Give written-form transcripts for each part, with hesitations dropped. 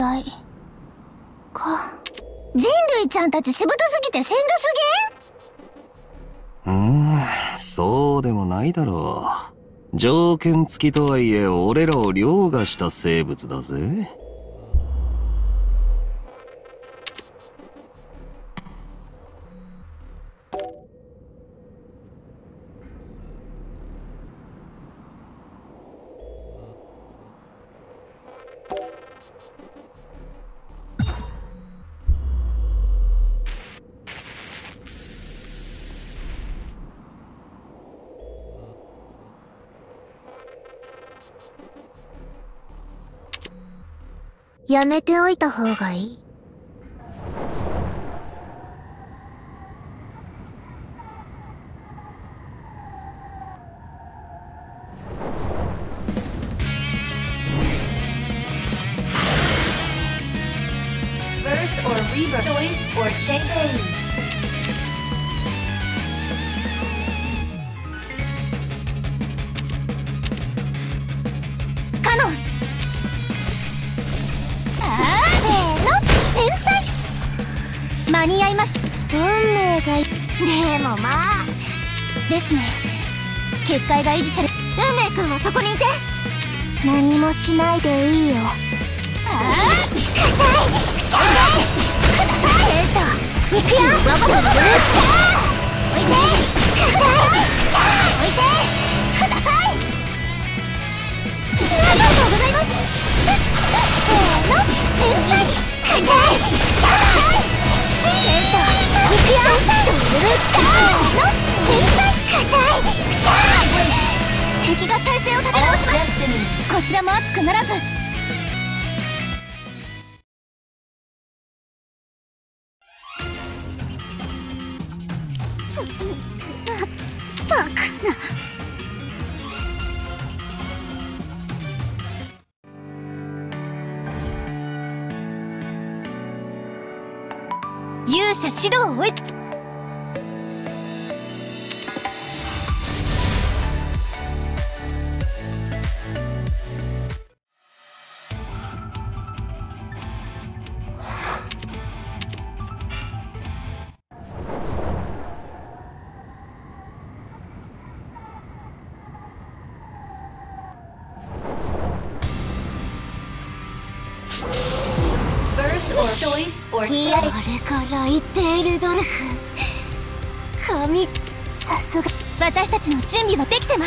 代か。人類ちゃんたちしぶとすぎてしんどすぎん？そうでもないだろう。条件付きとはいえ俺らを凌駕した生物だぜ。 やめておいた方がいい。 Birth or rebirth, choice or change. カノン。せーの、天才。間に合いました。運命がでもまあですね。結界が維持され、運命くんはそこにいて。何もしないでいいよ。硬い。くしゃい。ください。行くよ。わばばばば。置いて。硬い。くしゃい。置いて。ください。ありがとうございます。せーの、天才。硬い。くしゃい。行くよ。ドルッターの天才。硬い。くしゃい。敵が体勢を立て直します。こちらも熱くならず。バカな。勇者指導を終え。これから言っているドルフ神、さすが。私たちの準備はできてます。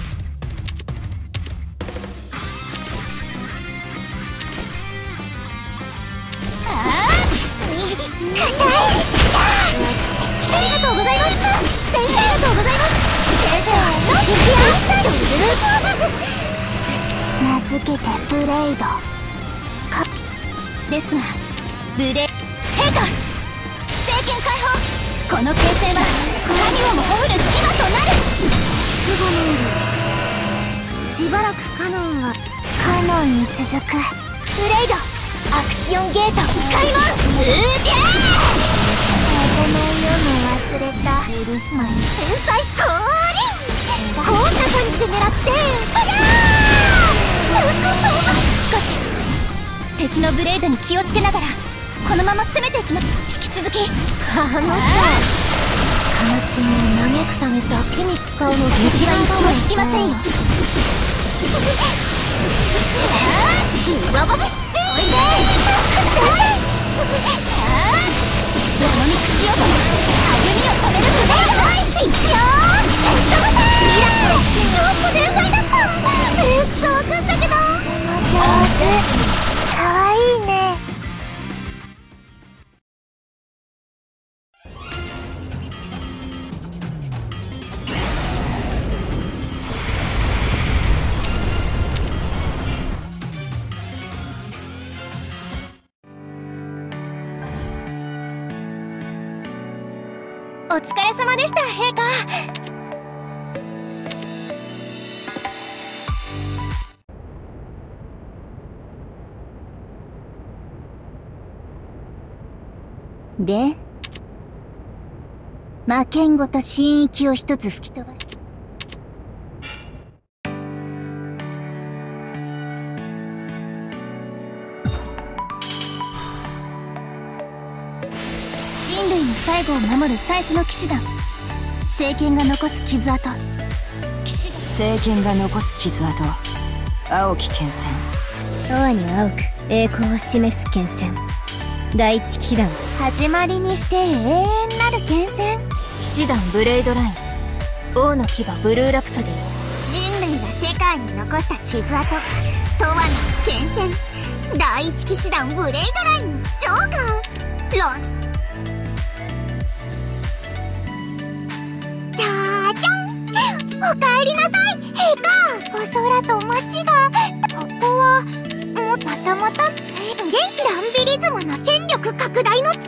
硬い。ありがとうございます。先生、ありがとうございます。先生の名付けてブレイドかですが、ブレイ陛下、政権解放。この形勢は何をもほぐる隙間となる。すごい。しばらくカノンに続くブレイドアクションゲート開門。うげー。風の夜も忘れた許すまい天才降臨。こんな感じで狙って少し敵のブレードに気をつけながらこのまま攻めていきます。引き続き悲しみを嘆くためだけに使うので時間も引きませんよ。おいで。どのみ口よとも歩みを止めるブレード。いくよミラクル。天才だった。めっちゃわかんだけど上手。かわいいね。お疲れ様でした、陛下。で、魔剣ごと神域を一つ吹き飛ばし。 最後を守る最初の騎士団。政権が残す傷跡。 政権が残す傷跡。青き剣戦。 永遠に青く栄光を示す剣戦。第一騎士団。始まりにして永遠なる剣戦。 騎士団ブレイドライン。王の牙ブルーラプソディ。 人類が世界に残した傷跡。永遠なる剣戦。第一騎士団ブレイドライン。ジョーカーじゃーじゃん。おかえりなさい陛下。お空と街が。ここはまたまた元気ランビリズムの戦力拡大の。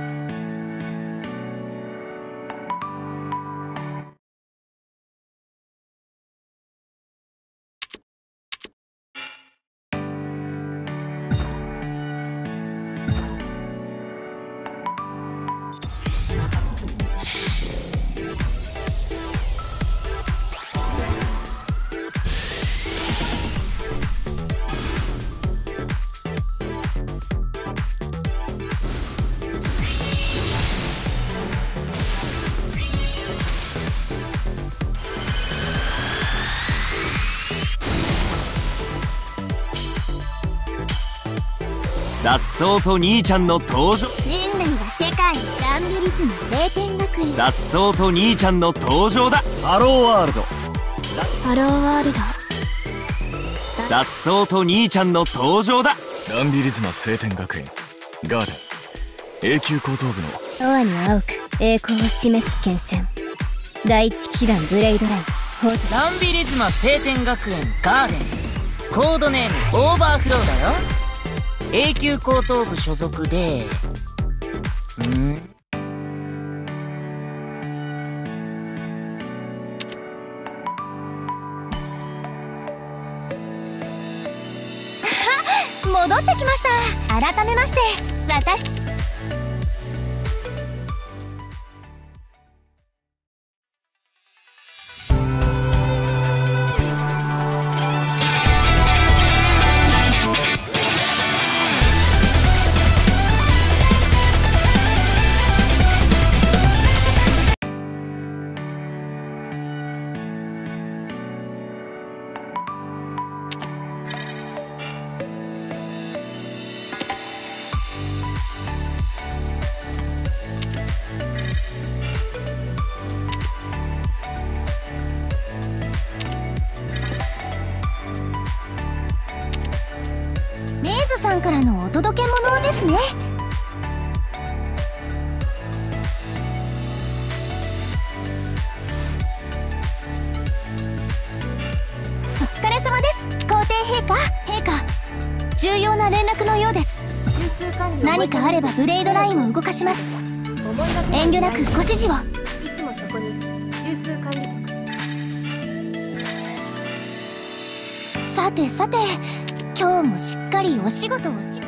さっそうと兄ちゃんの登場。 人類が世界にランビリズム聖天学院。 さっそうと兄ちゃんの登場だ。ハローワールド。 ハローワールド。 さっそうと兄ちゃんの登場だ。 ランビリズマ聖天学園ガーデン永久高等部の永遠に青く栄光を示す剣戦。第一騎士団ブレイドライン。 ランビリズマ聖天学園ガーデン。コードネームオーバーフローだよ。永久高等部所属で戻ってきました。改めまして私。メイズさんからのお届け物ですね。お疲れ様です。皇帝陛下。陛下、重要な連絡のようです。何かあればブレイドラインを動かします。遠慮なくご指示を。 いつもそこに流通管理局。 さてさて、今日もしっかりお仕事をし。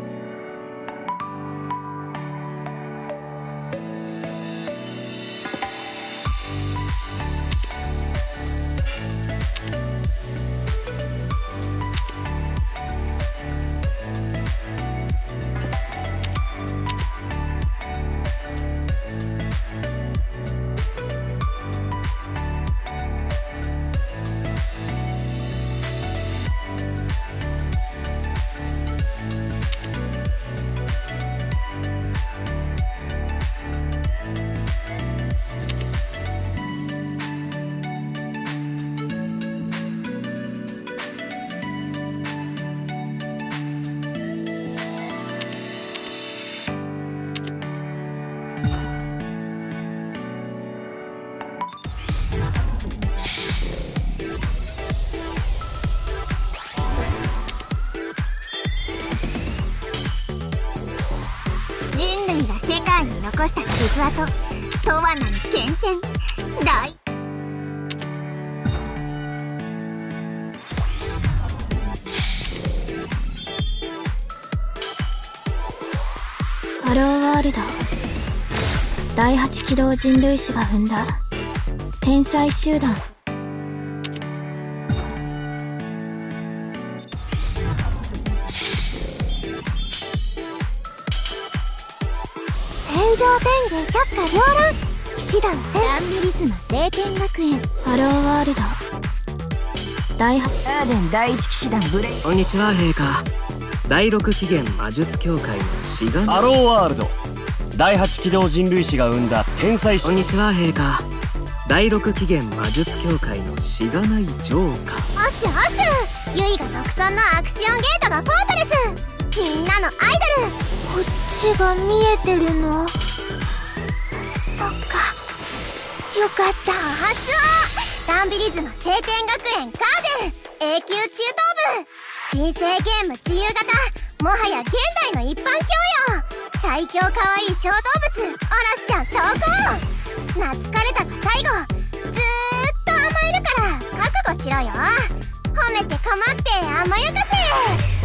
人類が世界に残した傷跡。永遠なる剣戦。ハローワールド。第8機動人類史が生んだ天才集団。 天上天下百花繚乱騎士団戦ランビリズマ聖天学園ハローワールド大ガーデン第一騎士団ブレイ。 こんにちは陛下。第6紀元魔術協会の志願ハローワールド第8機動人類史が生んだ天才。 こんにちは陛下。第6紀元魔術協会のしがないジョーカー。 オスオス、ユイが独尊のアクションゲートがフォートレス、みんなのアイドル。こっちが見えてるの。そっか、よかった。発想ランビリズマ聖天学園ガーデン永久中等部人生ゲーム自由型、もはや現代の一般教養。最強かわいい小動物オラスちゃん投稿。懐かれたが最後、ずーっと甘えるから覚悟しろよ。褒めて構って甘やかせ。